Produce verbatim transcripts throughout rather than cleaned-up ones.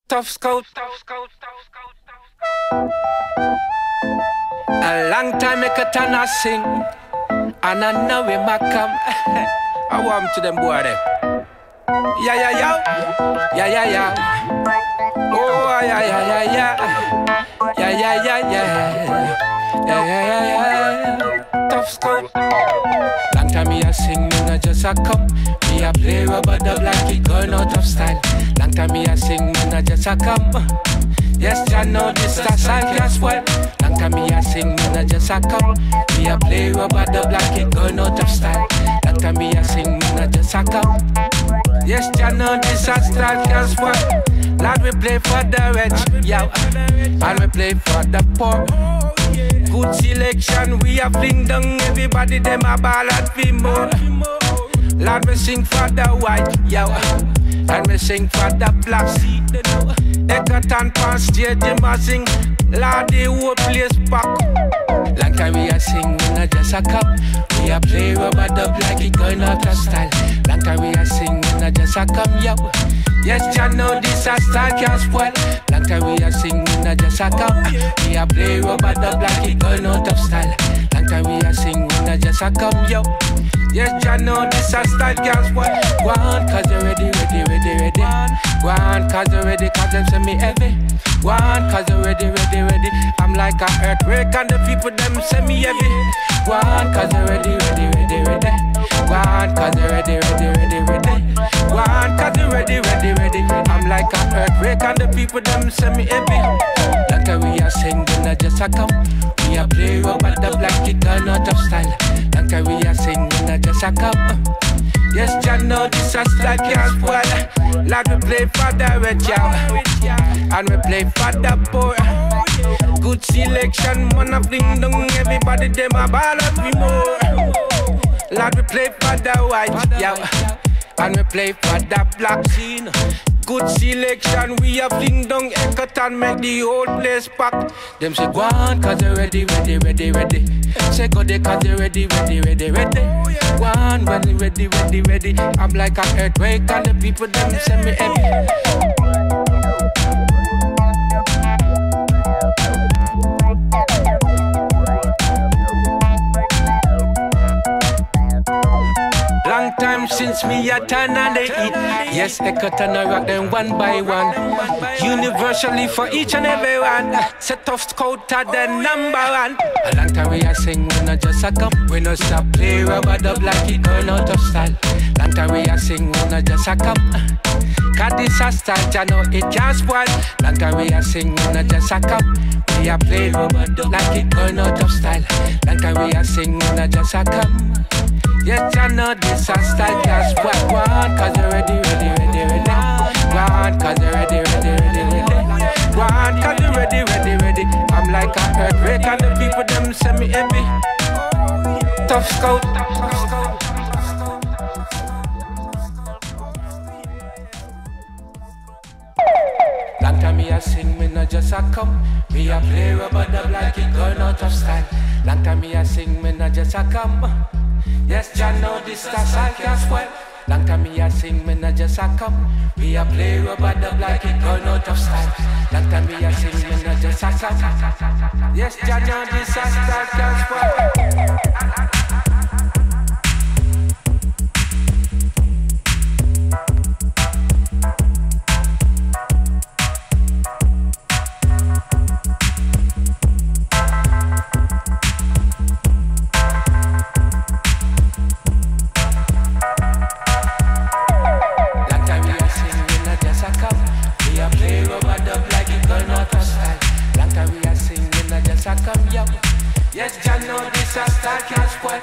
Tuff Scout. A long time Eccleton I sing, and I know him I come. I want to them boy there. Yeah, yeah, yeah, yeah, yeah, yeah. Oh, yeah, yeah, yeah, yeah, yeah, yeah, yeah, yeah, yeah, yeah, yeah, yeah. Tuff Scout. Long time me I sing, me not just a come. Me a play rubber dub like it going out of style. Long time me I sing, me not just a come. Yes, I know this a side class well. Long time me I sing, me not just a come. Me a play rubber dub like it going out of style. Long time me I sing, me not just a come. Yes, I know this a side class well. Lord, we play for the rich, yeah, and we play for the poor. Good selection, we a fling down everybody, them a ball at we more. Lord, we sing for the white, yeah, and we sing for the black. Eccleton pan stage, them a sing, Lord, the whole place pack. Long time we a sing, we not just a cup. We a play rubber dub like it going out of style. Long time we a sing, we not just a come, yeah. Yes, you know this a style can't spoil. Long time we a sing, we not just a come. We a play rubber dub like it going out of style. Long time we a sing, we not just a come, yo. Yes, you know this a style can't spoil. Go on, cause you ready, ready, ready, ready. Go on, cause you ready, cause them send me heavy. Go on, cause you ready, ready, ready. I'm like a earthquake and the people them send me heavy. Go on, cause you ready, ready, ready, ready. Go on, cause you ready, ready, ready, ready. Go on, cause you ready, ready, ready. I'm like a earthquake and the people them send me heavy. Like a we are singing, not just a come. We are play rubber dub like it gone out of style. Like a we are singing, not just a come. Yes, you know this a style can't spoil. Like we play for the rich, yeah, and we play for the poor. Good selection, man a fling down everybody, them a ball up me more. Lord, we play for the white, yeah, and we play for the black scene. Good selection, we a fling down Eccleton, make the whole place pack. Them say go on, cause they ready, ready, ready, ready. Say go there, cause they ready, ready, ready, ready. Go on, ready, ready, ready, ready. I'm like an earthquake and the people them send me heavy. Long time since me a turn and they eat. Yes, Eccleton I rock them one by one. Universally for each and every one. Set Tuff Scout are the number one. A long time we a sing, we not just a come. We no stop play rubber dub like it going out of style. Long time we a sing, we not just a come. Cause this a style, ya know it can't spoil. Long time we a sing, we not just a come. We a play rubber dub like it going out of style. Long time we a sing, we not just a come. Yes, I know this a style can't spoil. Go on, cause you're ready, ready, ready, ready. Go on, cause you're ready, ready, ready, ready. Go on, cause you're ready, ready, ready. I'm like a earthquake and the people them send me heavy. Tuff Scout. Long time me a sing, me not just a come. Me a play rubber dub like it going out of style. Long time me a sing, me not just a come. Yes, you know this style I can't spoil. Long time me a sing, me not just a come. We a play rubber dub like it going out of style. Long time me a sing, me not just a come. Yes, you know this style I can't spoil. Yes, you know this a style can't spoil.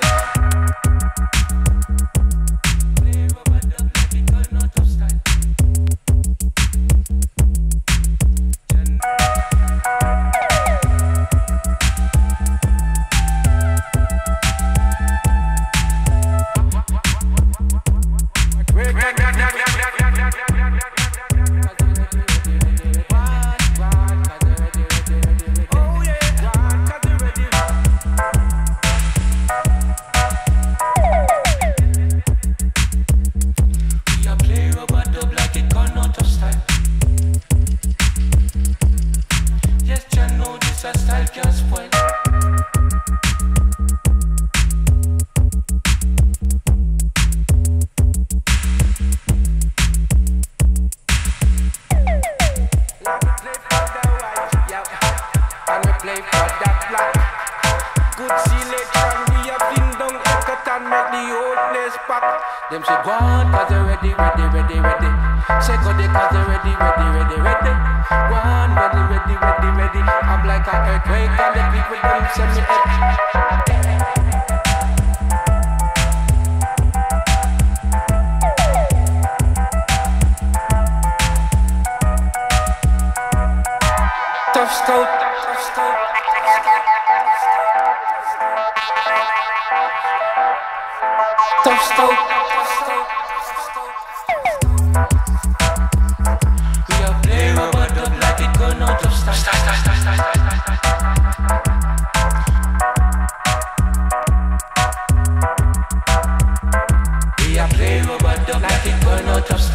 Them say go on cause they ready, ready, ready, ready. Say go they cause they ready, ready, ready, ready. Go on ready, ready, ready, ready. I'm like an earthquake and the people them send me head. Tuff Scout, Tuff Scout. Tuff Scout, we are playing rubber dub like it gone out of style. Style, style, style, style, style, style. We are playing rubber dub like it gone out of style.